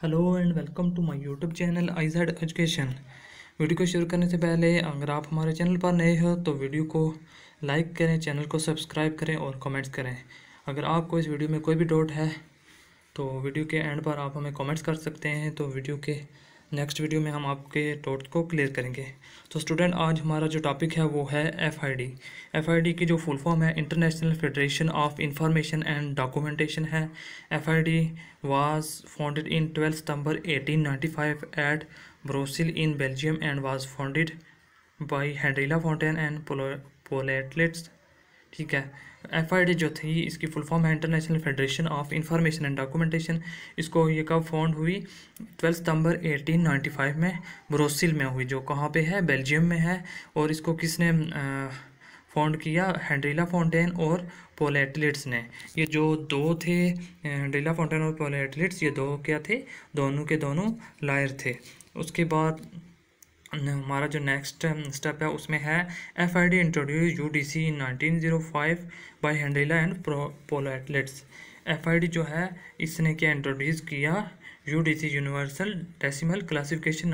Hello and welcome to my YouTube channel IZ education. Video को शुरू करने से पहले अगर आप हमारे चैनल पर नए हो तो वीडियो को लाइक करें, चैनल को सब्सक्राइब करें और कमेंट्स करें। अगर आपको इस वीडियो में कोई भी डाउट है तो वीडियो के एंड पर आप हमें कमेंट्स कर सकते हैं, तो वीडियो के नेक्स्ट वीडियो में हम आपके डाउट को क्लियर करेंगे। तो स्टूडेंट, आज हमारा जो टॉपिक है वो है एफआईडी। एफआईडी की जो फुल फॉर्म है international federation of information and documentation है। एफआईडी वाज फाउंडेड इन 12 सितंबर 1895 at Brussels in Belgium and was founded by Henri La Fontaine and Paul Otlet. ठीक है, एफआईडी जो थी इसकी फुल फॉर्म है international federation of information and documentation. इसको ये कब फाउंड हुई? 12 सितंबर 1895 में ब्रुसेल में हुई, जो कहाँ पे है? बेल्जियम में है। और इसको किसने फाउंड किया? हेनरिला फॉन्टेन और पोल एटलेट्स ने। ये जो दो थे, हेनरिला फॉन्टेन और पोल एटलेट्स, ये दो क्या थे? दोनों के दोनों लायर थे। उसके बाद हमारा जो नेक्स्ट स्टेप है उसमें है FID introduce UDC in 1905 by Henri La and Paul Otlet. FID जो है इसने क्या इंट्रोड्यूस किया? यूडीसी यूनिवर्सल डेसिमल क्लासिफिकेशन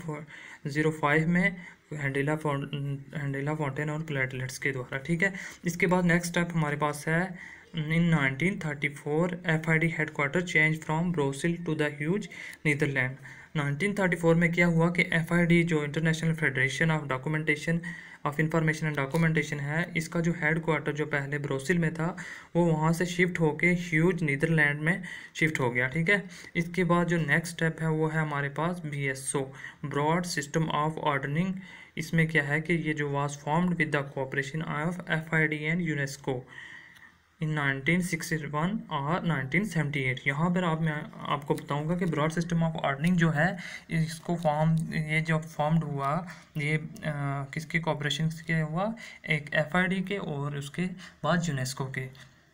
1905 में हेनरिला फॉन्टेन और पोल एटलेट्स के द्वारा। ठीक है, इसके बाद नेक्स्ट स्टेप हमारे पास है in 1934 FID headquarter change from Brussels to the Hague Netherlands. 1934 में क्या हुआ कि एफआईडी जो international federation of documentation of information and documentation है, इसका जो हेड क्वार्टर जो पहले ब्रुसेल में था वो वहाँ से शिफ्ट होके ह्यूज नीदरलैंड में शिफ्ट हो गया। ठीक है, इसके बाद जो नेक्स्ट स्टेप है वो है हमारे पास BSO, broad system of ordering. इसमें क्या है कि ये जो was formed with the cooperation of FID and UNESCO in 1961 और 1978। यहाँ पर मैं आपको बताऊंगा कि ब्रॉड सिस्टम ऑफ ऑर्डरिंग जो है इसको ये जो फॉर्म्ड हुआ ये किसके कोऑपरेशन से हुआ? एक एफआईडी के और उसके बाद यूनेस्को के।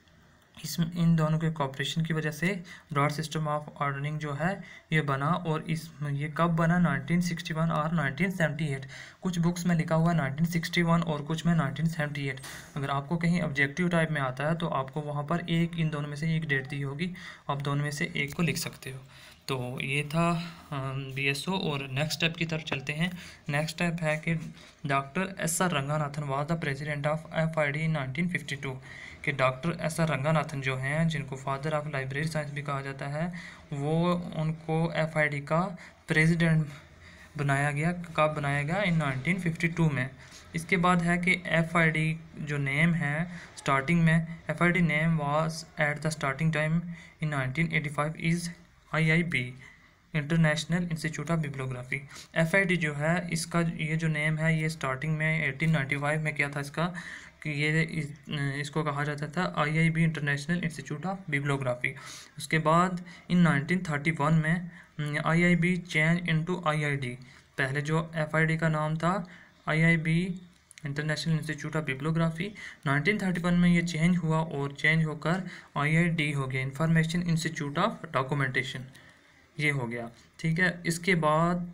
इन दोनों के कोऑपरेशन की वजह से ब्रॉड सिस्टम ऑफ ऑर्डरिंग जो है ये बना। और ये कब बना? 1961 और 1978। कुछ बुक्स में लिखा हुआ है 1961 और कुछ में 1978। अगर आपको कहीं ऑब्जेक्टिव टाइप में आता है तो आपको वहाँ पर इन दोनों में से एक डेट दी होगी, आप दोनों में से एक को लिख सकते हो। तो ये था बीएसओ। और नेक्स्ट स्टेप की तरफ चलते हैं। नेक्स्ट स्टेप है कि doctor S R Ranganathan was the president of FID in 1952। कि डॉक्टर एस आर रंगानाथन जो हैं, जिनको फादर ऑफ लाइब्रेरी साइंस भी कहा जाता है, वो उनको एफआईडी का प्रेसिडेंट बनाया गया। कब बनाया गया? इन 1952 में। इसके बाद है कि एफआईडी जो नेम है स्टार्टिंग में, FID name was at the starting time in 1985 is IIB international institute of bibliography. FID जो है इसका ये जो नेम है ये स्टार्टिंग में 1895 में क्या था इसका कि इसको कहा जाता था IIB international institute of bibliography. उसके बाद इन 1931 में IIB चेंज इनटू IID। पहले जो एफआईडी का नाम था IIB international institute of bibliography, 1931 में ये चेंज हुआ और चेंज होकर IID हो गया, इंफॉर्मेशन इंस्टीट्यूट ऑफ डॉक्यूमेंटेशन, ये हो गया। ठीक है, इसके बाद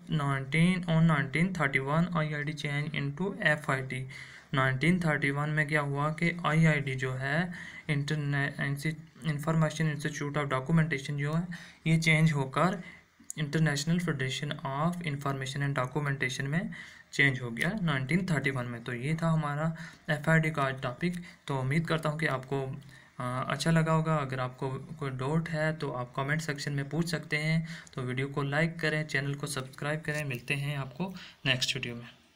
1931 IID चेंज इनटू एफआईडी। 1931 में क्या हुआ कि IID जो है इंफॉर्मेशन इंस्टीट्यूट ऑफ डॉक्यूमेंटेशन जो है ये चेंज होकर international federation of information and documentation में चेंज हो गया 1931 में। तो ये था हमारा एफआईडी का आज टॉपिक। तो उम्मीद करता हूँ कि आपको अच्छा लगा होगा। अगर आपको कोई डाउट है तो आप कमेंट सेक्शन में पूछ सकते हैं। तो वीडियो को लाइक करें, चैनल को सब्सक्राइब करें। मिलते हैं आपको नेक्स्ट वीडियो में।